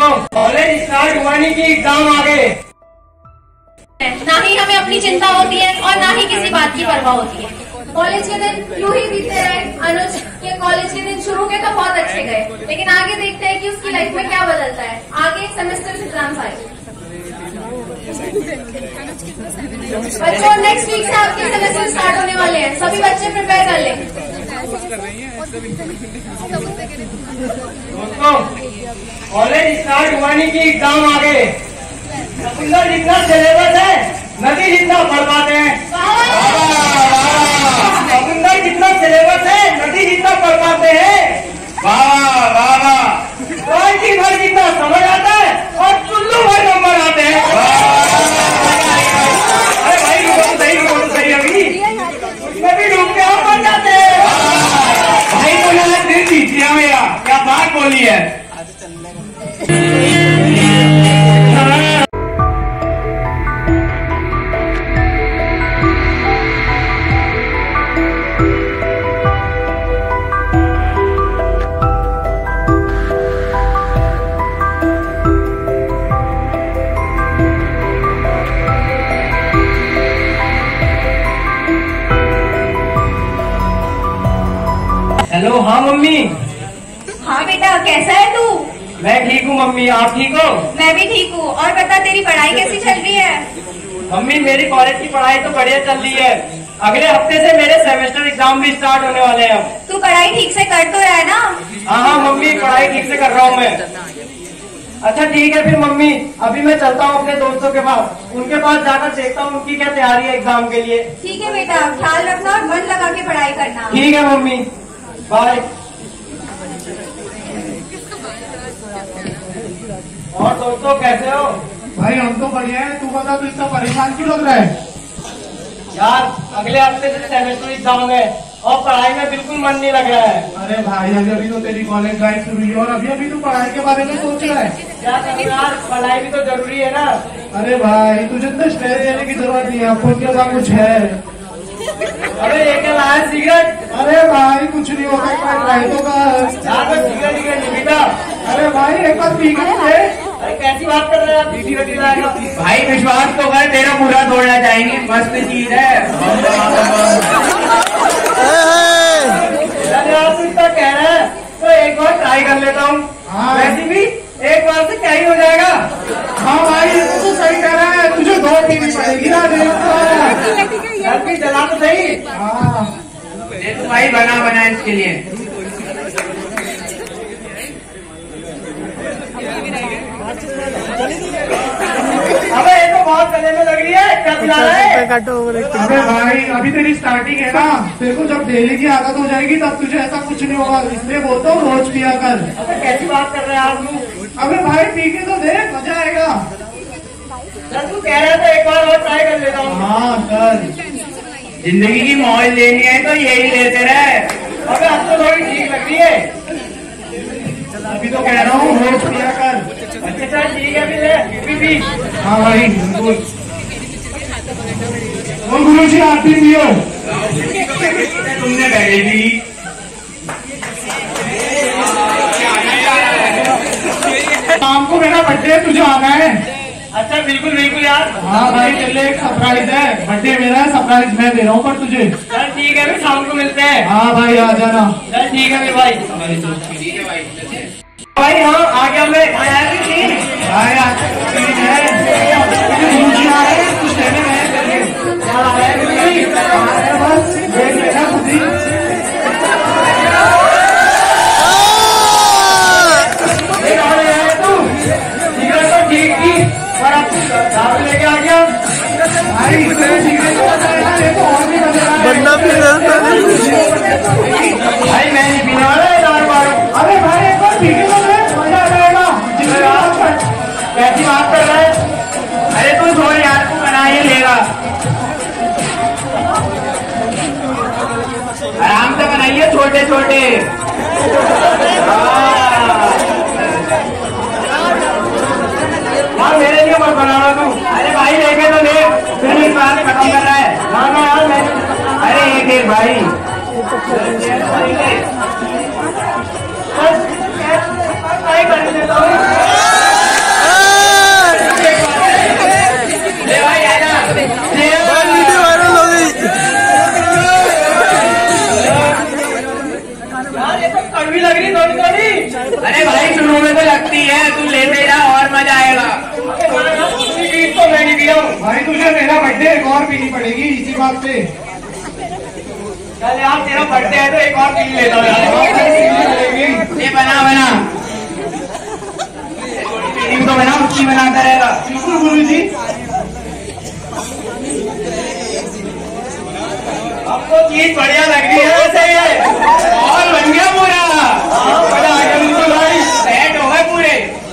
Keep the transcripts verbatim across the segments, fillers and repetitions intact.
दोस्तों, college start हुआ नहीं कि एग्जाम आ गए। ना ही हमें अपनी चिंता होती है और ना ही किसी बात की परवाह होती है। कॉलेज के दिन यूं ही बीतते रहे। अनुज के कॉलेज के दिन शुरू के तो बहुत अच्छे गए, लेकिन आगे देखते हैं कि उसकी लाइफ में क्या बदलता है। आगे सेमेस्टर एग्जाम्स आए। बच्चों, नेक्स्ट वीक से आपके सेमेस्टर स्टार्ट होने वाले हैं। सभी बच्चे प्रिपेयर कर लें। दोस्तों, कॉलेज स्टार्ट हुआ नहीं कि एग्जाम आ गए। समुंदर जितना सिलेबस है, नदी जितना पढ़ पाते हैं। समुंदर जितना सिलेबस है, नदी जितना पढ़ पाते हैं। वाह वाह वाह। ट्वेंटी भर जितना समझ आता है और चुल्लू भर नंबर आते हैं। अरे भाई वो सही वो सही अभी उसमें भी डूब के हम बन जाते हैं। भाई को लगा दिल जीत लिया मेरा। क्या बात बोली है। हेलो, हाँ मम्मी। हाँ बेटा, कैसा है तू? मैं ठीक हूँ मम्मी, आप ठीक हो? मैं भी ठीक हूँ। और बता, तेरी पढ़ाई कैसी चल रही है? मम्मी, मेरी कॉलेज की पढ़ाई तो बढ़िया चल रही है। अगले हफ्ते से मेरे सेमेस्टर एग्जाम भी स्टार्ट होने वाले हैं। अब तू पढ़ाई ठीक से कर तो रहा है ना? हाँ हाँ मम्मी, पढ़ाई ठीक से कर रहा हूँ मैं। अच्छा ठीक है फिर मम्मी, अभी मैं चलता हूँ अपने दोस्तों के पास। उनके पास जाकर देखता हूँ उनकी क्या तैयारी है एग्जाम के लिए। ठीक है बेटा, ख्याल रखना और मन लगा के पढ़ाई करना। ठीक है मम्मी, बाय। और दोस्तों कैसे हो? भाई हम तो बढ़िया है। तू बता, तू इतना परेशान क्यों लग रहा है? यार अगले हफ्ते से सेमेस्टर एग्जाम है और पढ़ाई में बिल्कुल मन नहीं लग रहा है। अरे भाई, अभी अभी तो तेरी कॉलेज लाइफ शुरू हुई है और अभी अभी तू पढ़ाई के बारे में सोच रहा है। क्या करूं यार, पढ़ाई भी तो जरूरी है ना। अरे भाई, तुझे इतना स्ट्रेस लेने की जरूरत नहीं है। फोन के पास कुछ है? अरे लेके लाया सिगरेट। अरे भाई, कुछ नहीं होगा, एक बार ट्राई तो कर। सिगरेट सिगरेट नहीं पीता। अरे भाई, एक बार पी के दे। अरे कैसी बात कर रहे हैं आप? सिगरेट लाएगा भाई, विश्वास तो कर, तेरा पूरा तोड़ना चाहेंगे। मस्त चीज है। आप इतना कह रहे हैं तो एक बार ट्राई कर लेता हूँ। हाँ। वैसे भी एक बार से क्या ही हो जाएगा। हाँ भाई, ये तो सही कह रहा है। तुझे दो पीनी पड़ेगी ना। जल्दी चला तो सही। हाँ देखो भाई, बना बना इसके लिए। अबे ये तो बहुत गले में लग रही है। क्या पिला रहा है? अरे भाई, अभी तेरी स्टार्टिंग है ना। तेरे को जब डेली की आदत हो जाएगी तब तुझे ऐसा कुछ नहीं होगा। इसलिए बोलता हूँ रोज पिया कर। अबे कैसी बात कर रहे हैं आप लोग? अबे भाई, पी के तो देख, मजा आएगा। जब तू कह रहा था एक बार और ट्राई कर लेता हूँ। हाँ कर। जिंदगी की मौज लेनी है तो यही लेते रहे। अबे अब तो थोड़ी ठीक लग रही है। अभी तो कह रहा हूँ रोज पिया कर। अच्छा चल ठीक है फिर फिर भी। हाँ भाई बिल्कुल। और गुरु जी, आप भी पियो। तुमने पहले भी। शाम को मेरा बर्थडे है, तुझे आना है। अच्छा बिल्कुल बिल्कुल यार। हाँ भाई, तेरे लिए एक सरप्राइज है। बर्थडे मेरा है, सरप्राइज मैं दे रहा हूँ पर तुझे। चल ठीक है फिर शाम को मिलते हैं। हाँ भाई, आ जाना। चल ठीक है फिर भाई। भाई हाँ आ गया मैं। आया भी नहीं। भाई ठीक है, गुरु जी आ रहे हैं, कुछ लेने गए हैं। हाँ आया भी नहीं। आ रहे हैं, बस देख लेना खुद ही। एक और ले आया तू। सिगरेट तो ठीक थी पर अब दारू लेके आ गया। भाई तेरे सिगरेट को बताया, ये तो और भी बदल रहा है। भाई मैं नहीं पीने वाला है दारू वारू। अरे भाई, एक बार पी के तो देख, मजा आ जाएगा। कैसी बात कर रहा है? अरे तू छोड़ यार, तू बना ही लेगा। आराम से बनाइए, छोटे छोटे। हाँ मेरे लिए मत बनाना तू। अरे भाई लेके तो ले, फिर इस बार खत्म कर रहा है। ना ना यार मैं। अरे एक एक भाई। ट्राई कर लेता हूँ। है, तू लेते जा और मजा आएगा। फीस तो मैं नहीं दिया हूँ भाई, तुझे मेरा बर्थडे एक और पीनी पड़ेगी इसी बात पे। चल यार, तेरा बर्थडे है तो एक और पी लेता हूँ यार। ये बना बना तो बना, उसकी बनाता रहेगा। बिल्कुल गुरु जी। अब तो चीज बढ़िया लग रही है वैसे ये। और बन गया पूरा। हाँ, बड़ा आ गया बिल्कुल भाई। सेट हो गए पूरे।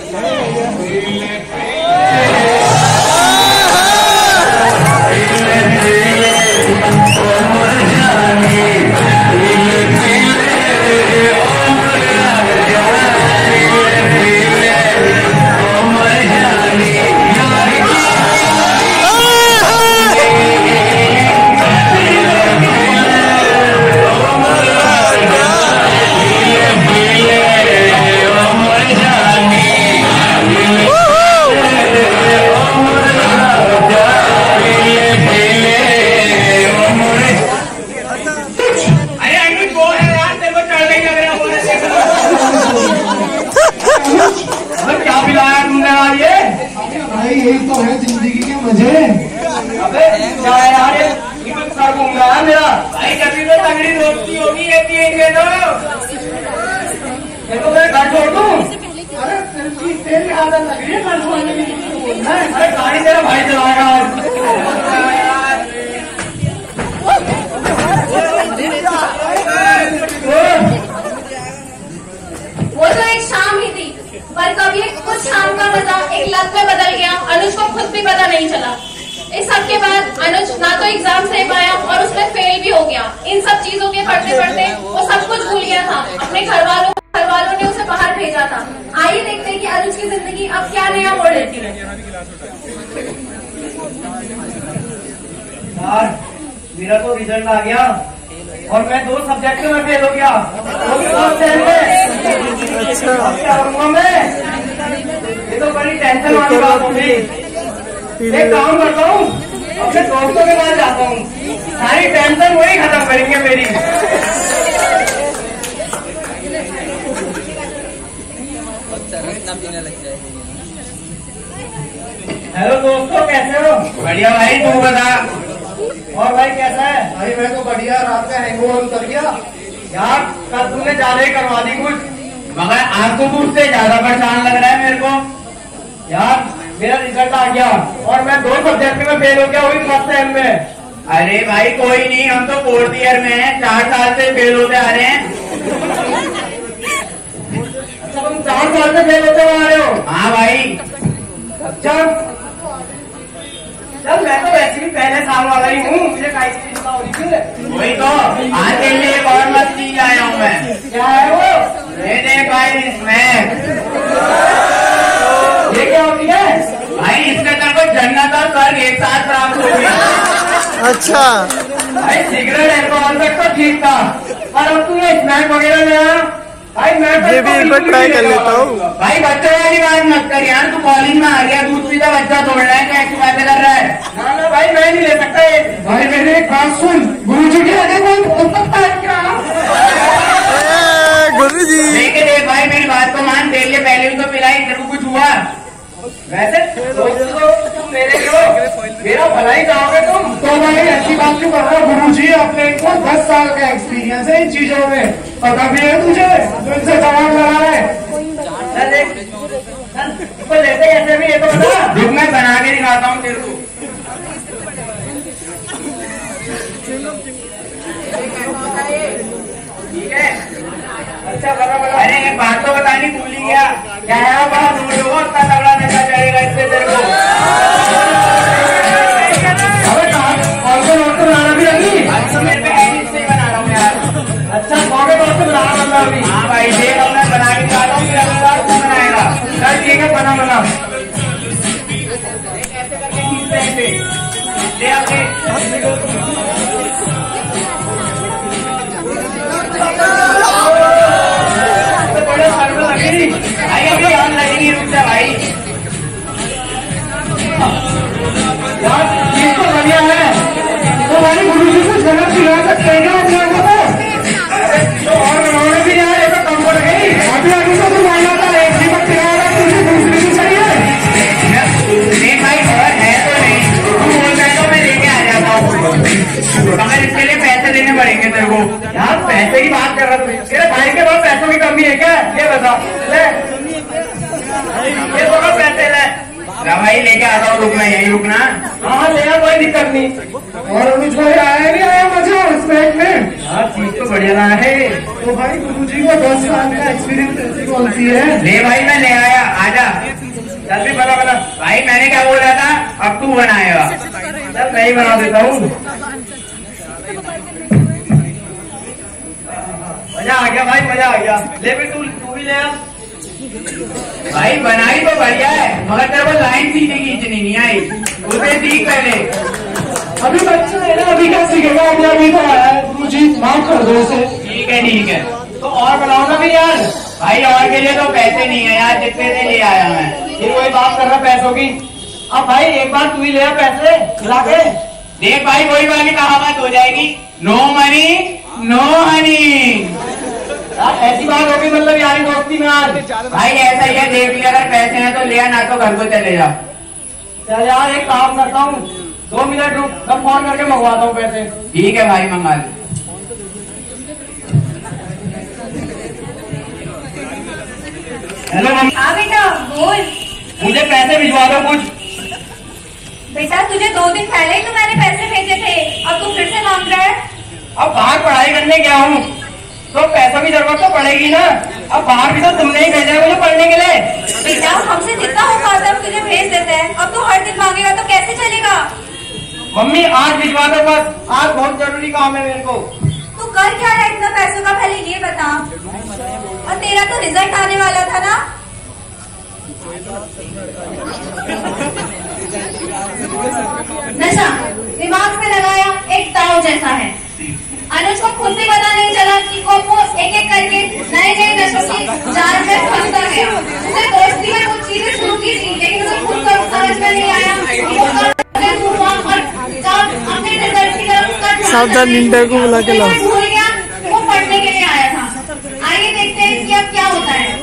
भाई यही तो है जिंदगी के मजे। अबे क्या है यार, ये ये तो सर घूम रहा है मेरा। भाई कभी तो तगड़ी दोस्ती होगी ये तीन में तो। देखो मैं घर छोड़ दूँ। अरे तेरी आदत लग रही है घर छोड़ने की। अरे गाड़ी तेरा भाई चलाएगा आज। वो तो एक शाम ही थी, पर कभी कुछ शाम का मजा एक लत में बदल गया। अनुज को खुद भी पता नहीं चला। इस सब के बाद अनुज ना तो एग्जाम दे पाया और उसमें फेल भी हो गया। इन सब चीजों के पढ़ते पढ़ते वो सब कुछ भूल गया था। अपने घर वालों घर वालों ने उसे बाहर भेजा था। आइए देखते हैं कि अनुज की जिंदगी अब क्या नया मोड़ लेती है। यार मेरा तो रिजल्ट आ गया और मैं दो सब्जेक्ट में फेल हो गया। वो भी फर्स्ट सेम में। अब क्या करूंगा मैं? ये तो बड़ी टेंशन वाली बात हो गई। एक काम करता हूँ, अपने दोस्तों के पास जाता हूँ। सारी टेंशन वही खत्म करेंगे मेरी। हेलो दोस्तों, कैसे हो? बढ़िया भाई, तू बता। और भाई कैसा है? भाई मैं तो बढ़िया, रात का हैंगओवर उतर गया। यार कल तुमने ज्यादा ही करवा दी कुछ। मगर आज तो तू उससे ज्यादा परेशान लग रहा है मेरे को। यार मेरा रिजल्ट आ गया और मैं दो सब्जेक्ट में फेल हो गया, वही फर्स्ट सेम में। अरे भाई कोई नहीं, हम तो फोर्थ ईयर में हैं, चार साल से फेल होते आ रहे हैं। अच्छा तुम चार साल से फेल होते आ रहे हो? हाँ भाई। अच्छा चल, मैं तो वैसे भी पहले साल वाला ही हूँ, मुझे काहे की चिंता हो रही है? वही तो आज के लिए एक और मस्त चीज आया हूँ मैं। क्या है वो? ये देख भाई, इसमें ये क्या होती है? भाई इसके तरफ जन्नत और स्वर्ग एक साथ प्राप्त हो गया। अच्छा भाई सिगरेट एल्कोहल तक तो ठीक था, और अब तू ये स्नैक वगैरह ले आया। भाई मैं तो ये भी एक बार ट्राई कर लेता हूँ। भाई बच्चों वाली बात मत कर यार, तू कॉलेज में आ गया, दूध पीता बच्चा तोड़ रहा है, क्या ऐसी बातें कर रहा है? ना ना भाई, मैं नहीं ले सकता ये। भाई मेरी एक बात सुन, गुरु जी के आगे कोई बोल सकता है क्या? गुरु जी देख देख भाई, मेरी बात को मान, तेरे लिए पहले भी तो पिलाई, तेरे को कुछ हुआ? वैसे दोस्तों तुम मेरे जो मेरा भलाई चाहोगे तुम। तो भाई ऐसी बात क्यों कर रहे हो गुरु जी? अपने को दस साल का एक्सपीरियंस है इन चीजों में, पता भी है तुझे, तो इनसे सवाल लगा रहा है। चल देख, चल इसको लेते कैसे भी ये तो बता। रुक मैं बना के दिखाता हूँ तेरे को। ठीक है, अच्छा बता बता। अरे एक बात तो बतानी भूल ही गया, क्या है बात दूर हो, इतना तगड़ा नशा चढ़ेगा इससे तेरे को। अबे कहाँ कौन से नोट तो बनाना भी लगी? आज तो मेरे पे ऐसी से बना रहा हूँ यार। अच्छा कौन से नोट तो बनाना बनना अभी? हाँ भाई देख, अब मैं बना के दिखाता हूँ, फिर अगली बार तू बनाएगा। चल ठीक है, बना बना। ऐसे करके खींचते हैं इसे। ले आके बड़े सर में लगी। भाई अभी हम लगेगी, रुक जा भाई। यार चीज तो बढ़िया है, तो भाई गुरु जी कुछ गलत सिखा सकते हैं क्या अपने को? तो और बनाने भी यार ये तो कम पड़ गई। अभी अभी तो तू मान था, एक ही बात सिखाएगा, तू ये पकड़ पैसे ले। भाई लेके आता हूँ, रुकना यही रुकना। हाँ ले आ, कोई दिक्कत नहीं। और अनुज भाई आया नहीं आया मजा स्नैक में? हाँ चीज तो बढ़िया रहा है। तो भाई गुरुजी को दस साल का एक्सपीरियंस ऐसी कौन सी है? ले भाई मैं ले आया, आजा। चल भी बना बना। भाई मैंने क्या बोल रहा था, अब तू बनाएगा। चल मैं ही बना देता हूँ। मजा आ गया भाई, मजा आ गया। ले भी तू तू भी ले आ। भाई बनाई तो बढ़िया है, मगर तेरे को लाइन सीखने की इतनी नहीं आई, उसे सीख पहले। अभी बच्चा है ना, अभी क्या सीखेगा? अभी अभी तो आया है। गुरुजी माफ कर दो उसे। ठीक है ठीक है। तो और बनाओ ना भी यार। भाई और के लिए तो पैसे नहीं है यार, जितने से ले आया मैं। फिर वही बात कर रहा पैसों की। अब भाई एक बार तू ही ले आ पैसे ला के। देख भाई वही वाली कहावत हो जाएगी, नो मनी नो हनी। यार ऐसी बात होगी मतलब यारी दोस्ती में आज। भाई ऐसा ही है, देख लिया अगर पैसे हैं तो लिया, ना तो घर को चले जाओ। चल यार एक काम करता हूँ, दो मिनट रुक, मैं फोन करके मंगवाता हूँ पैसे। ठीक है भाई मंगा लो। Hello mummy. हाँ बेटा बोल। मुझे पैसे भिजवा दो कुछ। बेटा तुझे दो दिन पहले ही तो मैंने पैसे भेजे थे, अब तू फिर से मांग रहा है? अब बाहर पढ़ाई करने गया हूँ तो पैसा की जरूरत तो पड़ेगी ना। अब बाहर भी तो तुमने ही भेजा है मुझे पढ़ने के लिए। बेटा हमसे जितना हो पाता है हम तुझे भेज देते हैं, अब तू हर दिन मांगेगा तो कैसे चलेगा? मम्मी आज भिजवा दो बस, आज बहुत जरूरी काम है मेरे को। तू कर क्या रहा है इतना पैसों का, पहले ये बता। और तेरा तो रिजल्ट आने वाला था ना। नशा दिमाग में लगाया एक ताव जैसा है। अनुज को खुद भी पता नहीं चला कि कब वो एक एक करके नए नए नशों की जाल में फंसता गया। उसने दोस्ती में कुछ चीजें शुरू की थी, लेकिन उसे खुद को समझ में नहीं आया कि वो कब हुआ और कब अपने रिजल्ट की तरफ उसका सावधान इंडिया को बुला के लाओ। भूल गया वो पढ़ने के लिए आया था। आइए देखते हैं कि अब क्या होता है।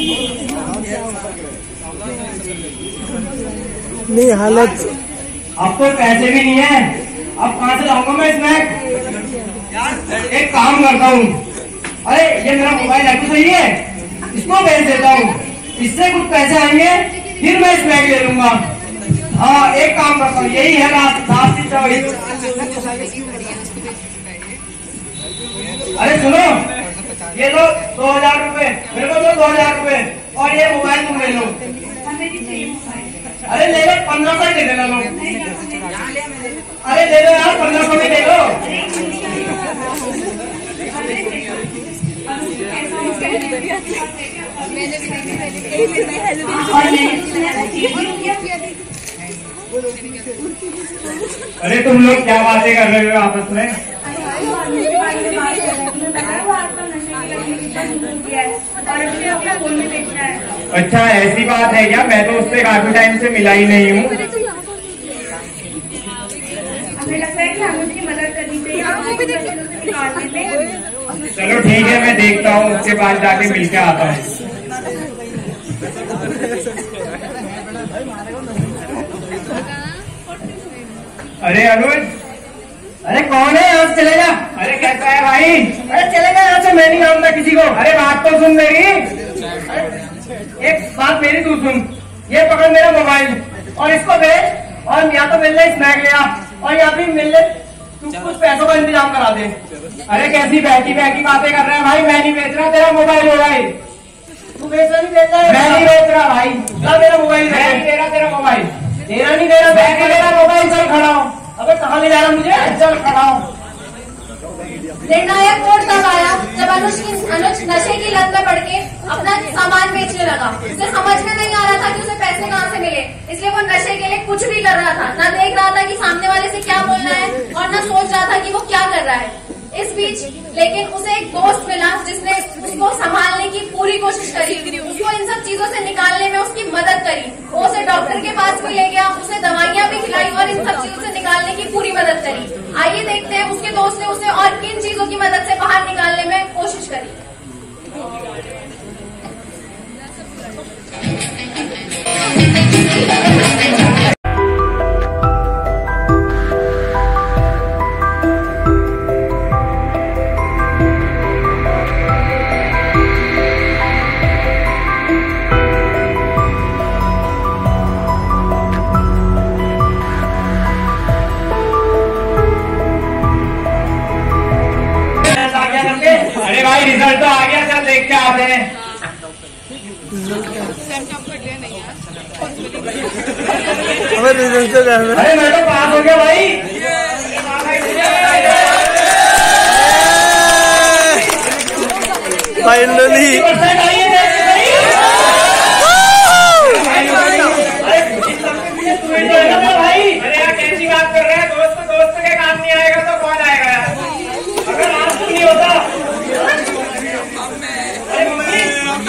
नहीं हालत। अब तो पैसे भी नहीं है, अब कहाँ से लाऊंगा मैं स्नैक? एक काम करता हूँ, अरे ये मेरा मोबाइल है तो सही है, इसको भेज देता हूँ, इससे कुछ पैसे आएंगे फिर मैं स्नैक ले लूंगा। हाँ एक काम करता हूँ, यही है रात रात की चौड़ी। अरे सुनो, ये लो दो हजार रूपए मेरे को, दो दो हजार रूपए और ये मोबाइल तुम ले लो। अरे ले लो, पंद्रह सौ दे देना लो। अरे ले लो यार, पंद्रह सौ में ले लो। अरे तुम लोग क्या बातें कर रहे हो आपस में? अच्छा ऐसी बात है क्या? मैं तो उससे काफी टाइम से मिला ही नहीं हूँ। हमें लगता है कि हमें उसकी मदद करनी चाहिए। चलो ठीक है, मैं देखता हूँ, उसके पास जाके मिलके आता हूँ। अरे अनुज, अरे कौन है? यहाँ से चले जा। अरे कैसा है भाई? अरे चले जा यहाँ से, मैं नहीं आऊंगा किसी को। अरे बात तो सुन मेरी, एक बात मेरी तू सुन, ये पकड़ मेरा मोबाइल और इसको भेज, और या तो मिलने स्नैक ले आ और या फिर मिलने तू कुछ पैसों का इंतजाम करा दे। अरे कैसी बहकी बहकी बातें कर रहे हैं भाई, मैं नहीं बेच रहा, तेरा मोबाइल हो भाई। तू बेच रहा नहीं बेच रहा? मैं नहीं बेच रहा भाई, ला मेरा मोबाइल। मैं नहीं दे रहा तेरा मोबाइल, तेरा नहीं दे रहा, मैं मेरा मोबाइल। चल खड़ा हो। अबे कहाँ ले जा रहा मुझे? चल खड़ा हो। निर्णायक मोड़ तब आया जब अनुज की अनुज नशे की लत में पड़ के अपना सामान बेचने लगा। उसे समझ में नहीं आ रहा था कि उसे पैसे कहाँ से मिले, इसलिए वो नशे के लिए कुछ भी कर रहा था। न देख रहा था कि सामने वाले से क्या बोलना है और न सोच रहा था कि वो क्या कर रहा है। इस बीच लेकिन उसे एक दोस्त मिला जिसने उसको संभालने की पूरी कोशिश करी, उसको इन सब चीजों से निकालने में उसकी मदद करी। वो उसे डॉक्टर के पास भी ले गया, उसे दवाइयां भी खिलाई और इन सब चीजों से निकालने की पूरी मदद करी। आइए देखते हैं उसके दोस्त ने उसे और किन चीजों की मदद से बाहर निकालने में कोशिश करी। हमें रिजल्ट से जाना। अरे मैं तो पास हो गया भाई। फाइनली भाई। अरे यार कैसी बात कर रहे हैं, दोस्त दोस्त के काम नहीं आएगा तो कौन आएगा यार। अगर आज तुम नहीं होता। अरे मम्मी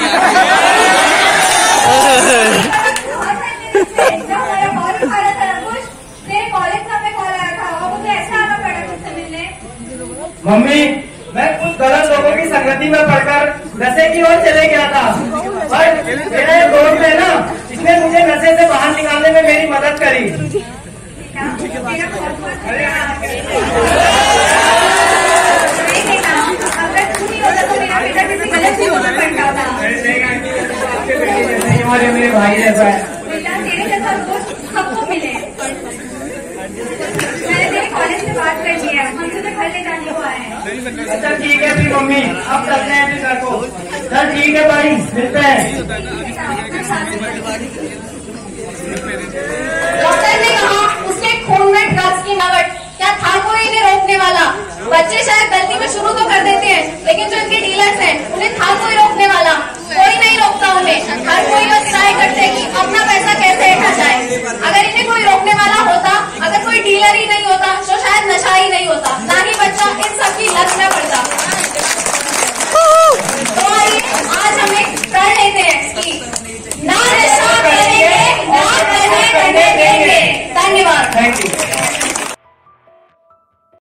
मम्मी मैं कुछ गलत लोगों की संगति में पढ़कर नशे की ओर चले गया था, पर मेरा एक दोस्त है ना, इसने मुझे नशे से बाहर निकालने में मेरी मदद करी। अरे मेरे भाई जैसा है। सबको मिले। मैंने तेरे कॉलेज से बात कर ली है, हम तुझे घर ले जाने को आए हैं। अच्छा ठीक है फिर मम्मी, अब चलते हैं फिर घर को। चल ठीक है भाई, मिलते हैं। डॉक्टर ने कहा उसके खून में ड्रग्स की मिलावट, क्या था कोई इन्हें रोकने वाला? बच्चे शायद गलती में शुरू तो कर देते हैं, लेकिन जो इनके डीलर्स हैं उन्हें था कोई रोकने वाला? कोई नहीं रोकता उन्हें। हर कोई बस ट्राई करते हैं कि अपना पैसा कैसे उठा जाए। अगर इन्हें कोई रोकने वाला होता, अगर कोई डीलर ही नहीं होता, तो शायद नशा ही नहीं होता, ना ही बच्चा इन सब की लत में पड़ता। तो आइए